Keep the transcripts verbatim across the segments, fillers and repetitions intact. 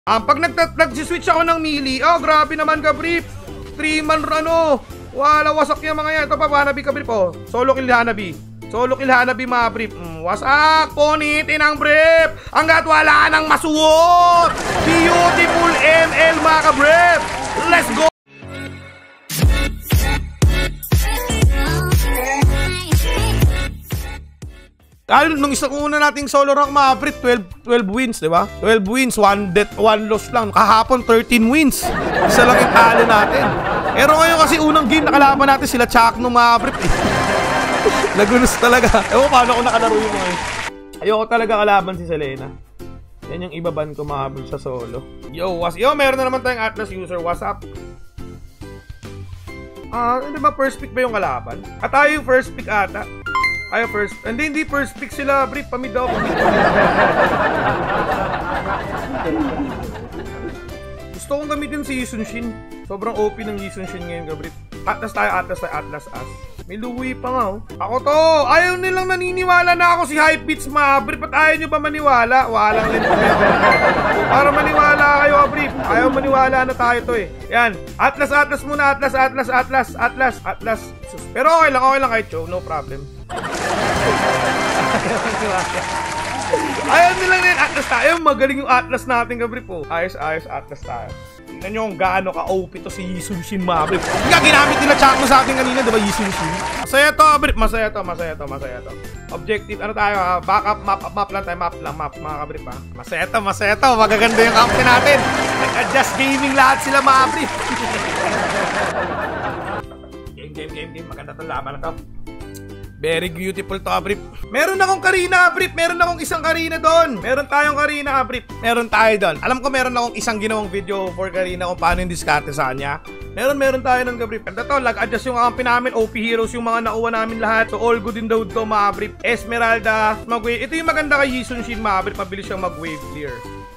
Um, pag nag-switch ako ng melee, oh, grabe naman ka, brief. three man ano. Wala, wasak yung mga yan. Ito pa, Hanabi ka, brief, oh. Solo kill Hanabi. Solo kill Hanabi, mga brief. Mm, wasak, punitin ang brief. Hanggat wala nang masuot. Beautiful M L, mga ka-brief. Let's go. Dahil nung isang una nating solo rank, mga brief, twelve, twelve wins, di ba? twelve wins, one death, one loss lang. Kahapon, thirteen wins. Isa lang yung talo natin. Pero ngayon kasi unang game, nakalaban natin sila Chak nung mga brief. Eh. Nagulos talaga. Ewan paano ako nakalaro yung mga yun. Ayoko talaga kalaban si Selena. Yan yung ibaban ko, mga brief, sa solo. Yo, was yo, meron na naman tayong Atlas user. What's up? Ah, hindi ba first pick ba yung kalaban? At tayo yung first pick ata. Ay, first. Hindi, hindi first pick sila, brief. Pamid daw, pamid. Gusto kong gamitin si Yi Sun-shin. Sobrang O P ng Yi Sun-shin ngayon, ka, brief. Atlas tayo, Atlas tayo, Atlas as. May Louie pa nga, oh. Ako to! Ayaw nilang naniniwala na ako si Hypebeats, mga brief. At ayaw nyo ba maniwala? Walang lento. Para maniwala kayo, brief. Ayaw maniwala na tayo to, eh. Yan. Atlas, Atlas muna. Atlas, Atlas, Atlas, Atlas, Atlas. Pero okay lang, okay lang kahit show. No problem. Ayaw nilang din Atlas tayo. Magaling yung Atlas natin, kabri po. Ayos, ayos, Atlas tayo. Tingnan nyo kung gaano ka-O P to si Yi Sun-shin, mga kabri. Nga, ginamit nila Chakno sa atin kanina, diba, Yi Sun-shin? Masaya to, kabri. Masaya to, masaya to, masaya to. Objective, ano tayo, uh, backup, map, map lang tayo, map lang, map, mga kabri pa. Masaya to, masaya to. Magaganda yung company natin. Nag-adjust gaming lahat sila, mga kabri. Game, game, game, game. Maganda to, laban na to. Very beautiful to, Abrip. Meron akong Karina, Abrip. Meron akong isang Karina doon. Meron tayong Karina, Abrip. Meron tayo doon. Alam ko meron akong isang ginawang video for Karina kung paano yung diskarte sa kanya. Meron, meron tayo ng Abrip. Ito to, lag-adjust yung kampi namin. O P heroes yung mga nakuha namin lahat. So, all good in the hood to, mga Abrip. Esmeralda, mag-wave. Ito yung maganda kay Yi Sun-shin, mga Abrip. Mabilis siyang mag-wave clear.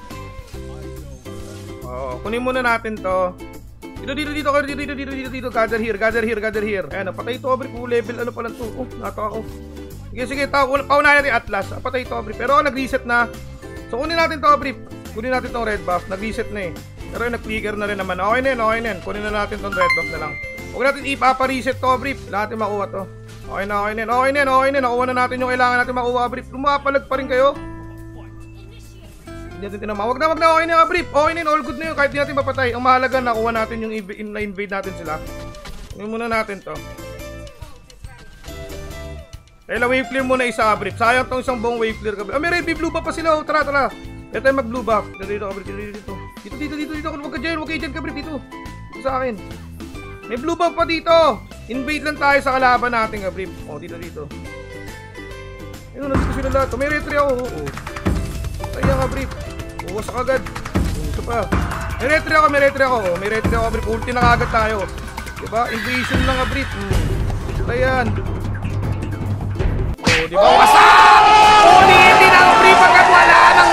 Oo, kunin muna natin to. Dito, dito, dito, dito, dito, dito, dito, dito, gather here, gather here, gather here. Ayan, patay ito, Abrip, level, ano pa lang ito. Oh, nato ako. Sige, sige, paunahin natin Atlas. Patay ito, Abrip. Pero nag-reset na. So, kunin natin ito, Abrip. Kunin natin itong red buff. Nag-reset na eh. Pero nag-trigger na rin naman. Okay na yun, okay na yun. Kunin na natin itong red buff na lang. Huwag natin ipapa-reset ito, Abrip. Natin makuha to. Okay na, okay na yun. Okay na yun, okay na yun. Nakuha na natin yung kailangan natin makuha, Abrip. Lumapalag pa rin kayo. Hindi natin tinama. Wag na, wag na. Okay na, Abrip. Okay na yun. All good na yun. Kahit di natin mapatay. Ang mahalaga, nakuha natin yung na-invade natin sila. Ngayon muna natin to. Kaya wave clear muna isa, Abrip. Sayang tong isang buong wave clear. Ah, may red blue buff pa sila. Tara, tara. Kaya tayo mag blue buff. Dito, dito, Abrip. Dito, dito. Dito, dito, dito, dito. Huwag ka dyan. Huwag kayo dyan, Abrip. Dito. Dito sa akin. May blue buff pa dito. Invade lang tayo sa kalaban natin, Abrip. O, dito, dito. Ayun, nandito sila lahat. May retry ako. Oo. Sayang, Abrip. Uwasak agad. Ito pa. May retry ako, may retry ako. May retry ako, Abrip. Ulti na kagad tayo. Diba? Invasion lang, Abrip. Hmm. Ayan. Oh, diba? Wasak! Ulitin ang Abrip pagkat wala nang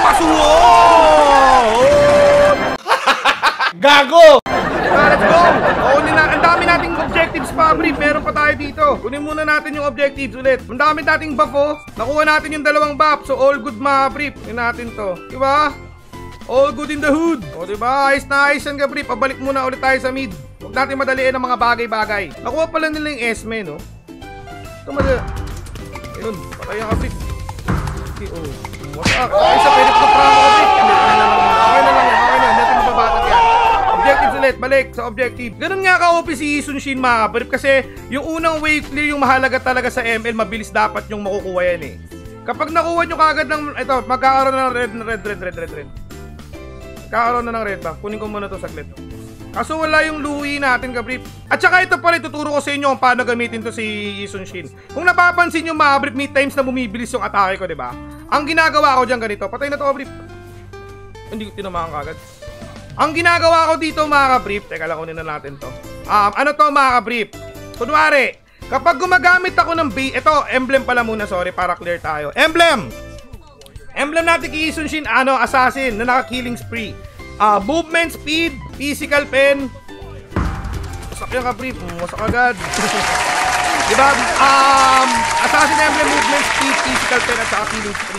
masuot! Gago! Diba? Let's go! Oh, na, ang dami nating objectives pa, Abrip. Meron pa tayo dito. Kunin muna natin yung objectives ulit. Ang dami nating buff, oh. Nakuha natin yung dalawang buff. So, all good, mga Abrip. Yun natin to. Diba? All good in the hood. O, diba? Ayos na ayos yan, Abrip. Pabalik muna ulit tayo sa mid. Huwag natin madaliin ang mga bagay-bagay. Nakuha pala nila yung Esme, no? Ito madali. Ayun. Patay ang Abrip. Okay, oh. Wasak. Ay, sa pwede ko pramo, Abrip. Okay na lang. Okay na lang yan. Okay na. Natin mababatag yan. Objectives ulit. Balik sa objective. Ganun nga ka-O P si Yi Sun-shin, mga Abrip. Kasi yung unang wave clear yung mahalaga talaga sa M L. Mabilis dapat yung makukuha yan, eh. Kapag nakuha nyo kagad ng, ito, magkakaroon na ng red, red, red, red, red, red. Magkakaroon na ng red ba? Kunin ko muna to saglit. Kaso wala yung Louie natin, Abrip. At saka ito pala, ituturo ko sa inyo kung paano gamitin to si Yi Sun-shin. Kung napapansin nyo, mga Abrip, may times na bumibilis yung atake ko, diba? Ang ginagawa ko dyan ganito, patay na to, Abrip. Hindi ko tinamaan kagad. Ang ginagawa ko dito, mga Abrip, teka lang, kunin na natin to. Um, ano to, mga Abrip? Kunwari, kapag gumagamit ako ng base, ito, emblem pala muna, sorry, para clear tayo. Emblem! Emblem natin kay Yi Sun-shin, ano, assassin, na naka-killing spree. Uh, movement speed, physical pen. Wasak yung Abrip, wasak agad. Diba? Um, assassin emblem, movement speed, physical pen, at saka killing spree.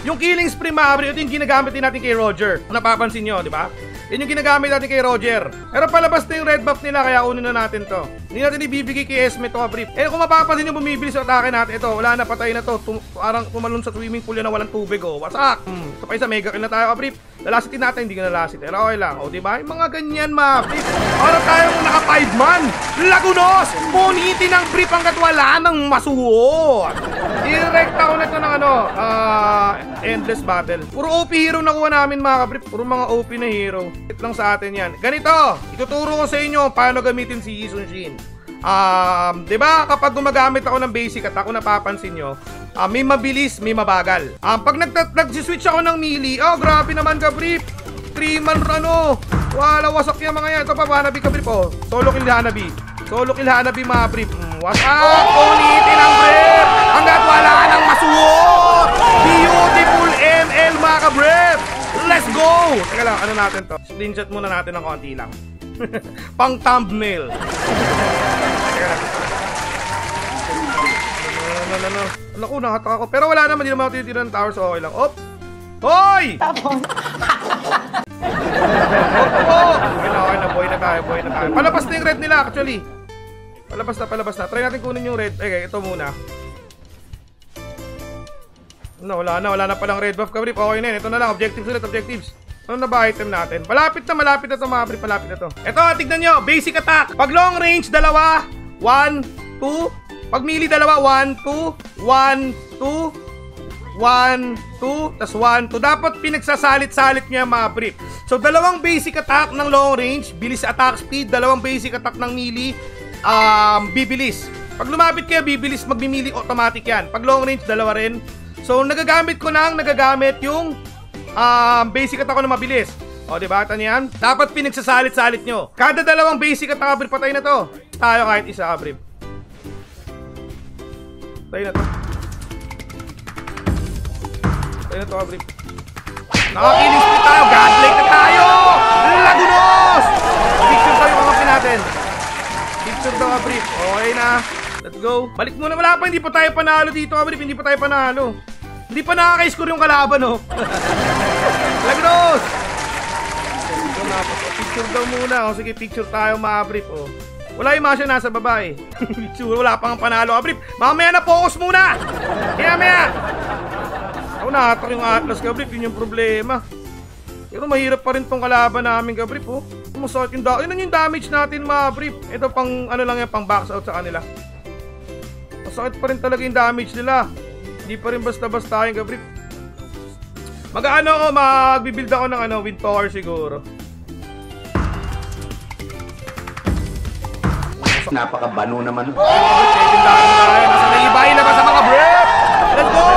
Yung killing spree mga kabrip, ito yung ginagamit din natin kay Roger. Kung napapansin nyo, di ba? Yan yung ginagamit natin kay Roger. Pero palabas na yung red buff nila, kaya unin na natin to. Hindi natin ibibigay kay Esme to, kabrip. Eh kung mapapansin nyo, bumibilis yung atake natin. Ito, wala na, patay na to. Tum parang tumalon sa swimming pool yan na walang tubig, oh. Wasak! Hmm, ito pa isa, mega kill na tayo, kabrip. Lalasitin natin, hindi ka nalasit. Pero okay lang, oh, diba? Yung mga ganyan, mga kabrip. Para tayong naka five man. Lagunos! Punitin ng brief hanggat wala ng masuot. Direkta ko na ito ng ano, uh, endless battle. Puro O P hero nakuha namin, mga kabrip. Puro mga O P na hero. Ito lang sa atin yan. Ganito, ituturo ko sa inyo paano gamitin si Yi Sun-shin. Um, diba, kapag gumagamit ako ng basic at ako napapansin nyo, uh, may mabilis, may mabagal. Um, pag nag-switch ako ng melee, oh, grabe naman, kabrip. three man ano, wala, wasak yung mga yan. Ito pa, Hanabi, kabrip, oh. Solo kill Hanabi. Solo kill Hanabi, mga brip. Mm, wasak, ulitin ang brip. Hanggat wala nang masuot. Beautiful M L, mga kabrip. Let's go! Teka lang, ano natin to? Screenshot muna natin ng konti lang. Pang thumbnail. Teka lang. Ano, ano, ano. Naku, nakataka ako. Pero wala naman, hindi naman ako titira ng tower, so okay lang. Op! Hoy! Tapon! Oh! Okay na, okay na. Boy na tayo, boy na tayo. Palabas na yung red nila, actually. Palabas na, palabas na. Try natin kunin yung red. Okay, ito muna. No, wala na, wala na palang red buff, kabrip. Okay na yun. Ito na lang, objectives ulit, objectives. Ano na ba item natin? Malapit na, malapit na ito, mga kabrip. Malapit na ito. Ito, tignan nyo. Basic attack. Pag long range, dalawa. one, two. Pag melee, dalawa. one, two. one, two. one, two. Tapos one, two. Dapat pinagsasalit-salit nyo yung mga kabrip. So, dalawang basic attack ng long range. Bilis attack speed. Dalawang basic attack ng melee. Um, bibilis. Pag lumapit kayo, bibilis. Mag-melee automatic yan. Pag long range, dalawa rin. So, nagagamit ko nang nagagamit yung um, basic attack ko na mabilis. O, diba? Ito yan. Dapat pinagsasalit-salit nyo. Kada dalawang basic attack, kabrip, patay na to. Tayo kahit isa, kabrip. Patay na to. Patay na to, kabrip. Nakakiling split tayo. Godlike na tayo! Lagunos! Picture tayo kamapin natin. Picture daw, kabrip. Okay na. Let's go. Balik muna. Wala pa. Hindi pa tayo panalo dito, kabrip. Hindi pa tayo panalo. Hindi pa nakaka-score yung kalaban, oh. Lagros! Picture daw muna. O, sige, picture tayo, mga kabrip, oh. Wala yung masya nasa baba, eh. Picture. Wala pang panalo, kabrip. Mamaya na, focus muna. Kaya, maya. Ako nahatak yung Atlas, kabrip. Yun yung problema. Pero mahirap pa rin tong kalaban namin, kabrip, oh. Masakit yung damage. Yun yung damage natin, mga kabrip. Ito pang, ano lang yan, pang box out sa kanila. Masakit pa rin talaga yung damage nila. Hindi pa rin basta-basta yung kabrip. Mag-ano ako, mag-build ako ng ano, wind tower siguro. Napaka-bano naman. Tindahan na tayo. Nasa naibahin na ba sa mga brip? Let's go!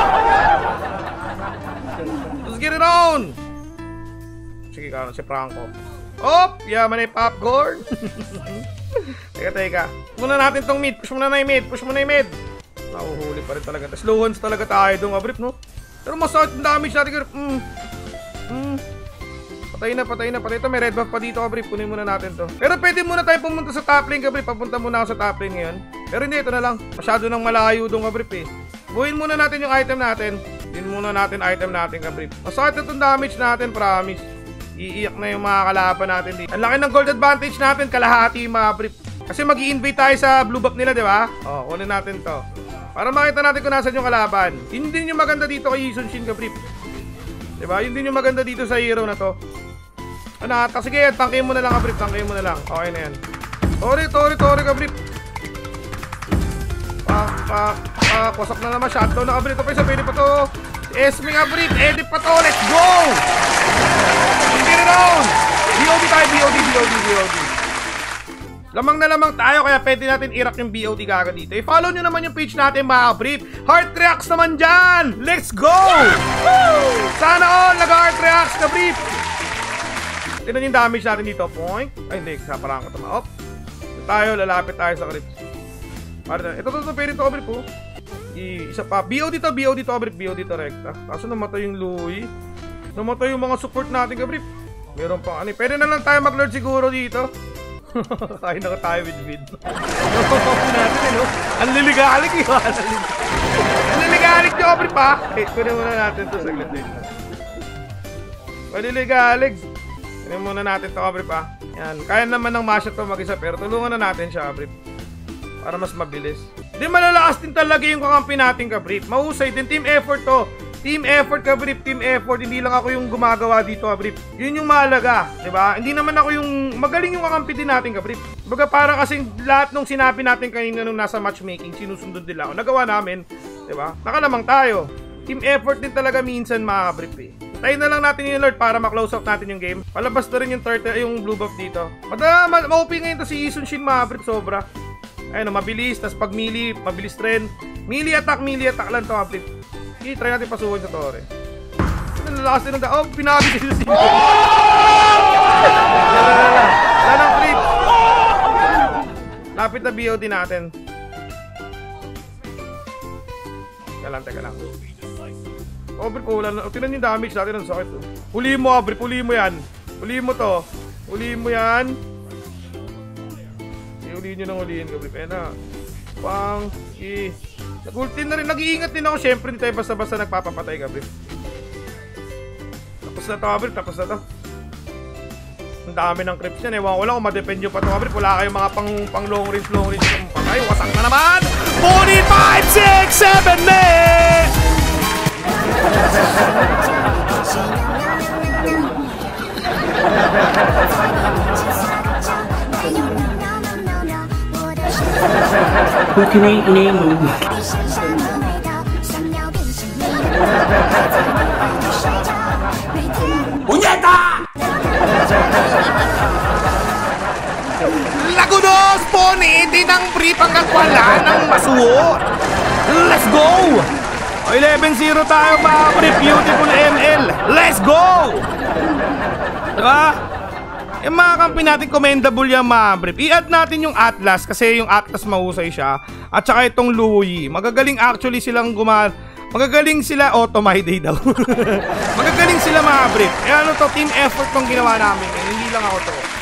Let's get it on! Sige ka, si Franco. Op! Yaman na yung popcorn. Teka, teka. Push muna natin tong mid. Push muna na yung mid. Push muna yung mid. Nahuhuli pa rin talaga. Tapos low hands talaga tayo doon, kabrip, no? Pero masakit yung damage natin, kabrip. Mm. Mm. Patay na, patay na, patay. Ito, may red buff pa dito, kabrip. Kunin muna natin to. Pero pwede muna tayo pumunta sa top lane, kabrip. Papunta muna ako sa top lane ngayon. Pero hindi, ito na lang. Masyado nang malayo doon, kabrip, eh. Buhin muna natin yung item natin. Buhin muna natin item natin, kabrip. Masakit na itong damage natin, promise. Iiyak na yung mga kalaban natin dito. Ang laki ng gold advantage natin, kalahati, mga kabrip. Kasi mag-i-invade tayo sa blue buff nila, di ba? O, kunin natin to. Para makita natin kung nasan yung kalaban. Yun din yung maganda dito kay Yi Sun-shin, kabrip. Diba? Yun din yung maganda dito sa hero na to. Ano, sige, tangkayin mo na lang, kabrip. Tangkayin mo na lang. Okay na yan. Tori, tori, tori, kabrip. Pak, pak, pak. Wasak na naman. Shutdown na, kabrip. Ito pa isa, pwede pa to. Esme, kabrip. Edit pa to. Let's go! Get it on! B O D tayo, B O D, B O D, B O D. Lamang na lamang tayo, kaya pwede natin i-rock yung B O D gaga dito. I-follow nyo naman yung page natin, mga brief. Heart reacts naman dyan! Let's go! Woo! Sana all nag-heart reacts na brief. Tignan yung damage natin dito. Point. Ay, hindi. Kaparang ko ito. Op. Ito tayo, lalapit tayo sa creeps. Ito, ito, ito, pwede ito, brief, oh. I isa pa. B O D to, B O D to, brief. B O D to, rekta. Kaso namatay yung Louie. Namatay yung mga support natin, ka, brief. Meron pang ano. Pwede na lang tayo mag-lord siguro dito. Kaya na tayo with vid. natin, eh, no? Ang liligalig yun. Ang liligalig. Alex yung Aubrey pa. Eh, kunin muna natin to saglit din. Maliliga Alex. Kunin muna natin to Aubrey pa. Yan. Kaya naman ng masya to mag-isa pero tulungan na natin siya Aubrey. Para mas mabilis. Di malalakas din talaga yung kakampi natin Kabrip. Mahusay din. Team effort to. Team effort Kabrip. Team effort. Hindi lang ako yung gumagawa dito Kabrip. Yun yung mahalaga. Diba? Hindi naman ako yung magaling yung kakampi din natin Kabrip. Baga para kasing lahat nung sinabi natin kanina nung nasa matchmaking, sinusundod nila ako. Nagawa namin. Diba? Nakalamang tayo. Team effort din talaga minsan mga Kabrip eh. Tayo na lang natin yung alert para ma-close up natin yung game. Palabas na rin yung turtle, yung blue buff dito. Mada, ma-O P ngayon to si Isun Shin mga Kabrip. Sobra. Ayun, mabilis, tas pag melee, mabilis rin. Melee attack, melee attack lang to, Kabrip. Okay, try natin pasukin sa tore. Nalalakas din ng da... Oh, pinabi si Susi. Wala ng creep. Lapit na B O D natin. Teka lang, teka lang. Oh, Brip, wala na. Tinan yung damage natin, ang sakit. Huliin mo, Brip, huliin mo yan. Huliin mo to. Huliin mo yan. Huliin nyo nang huliin ka, Brip. Ayan na. Pang, i... Nag-ulti na rin. Nag-iingat din ako. Siyempre, hindi tayo basta-basta nagpapapatay ka, Brip. Tapos na to, Brip. Tapos na to. Ang dami ng creeps yan. Ewan ko lang kung ma-depend nyo pa to, Brip. Wala kayong mga pang, pang long range, long range. Patay, wasak na naman! forty, five, six, seven, eight! Putin na yung ina mo. Punyeta! Lagunos! Pony! Tinang brief hanggang wala ng masuot! Let's go! eleven zero tayo mga brief. Beautiful M L! Let's go! Diba? Yung mga kampi natin, commendable yung mga brief. I-add natin yung Atlas kasi yung Atlas mahusay siya. At saka itong Louie. Magagaling actually silang guma... Magagaling sila... Auto my day daw. Magagaling sila mga brief. Eh ano to, team effort tong ginawa namin. Eh, hindi lang ako to.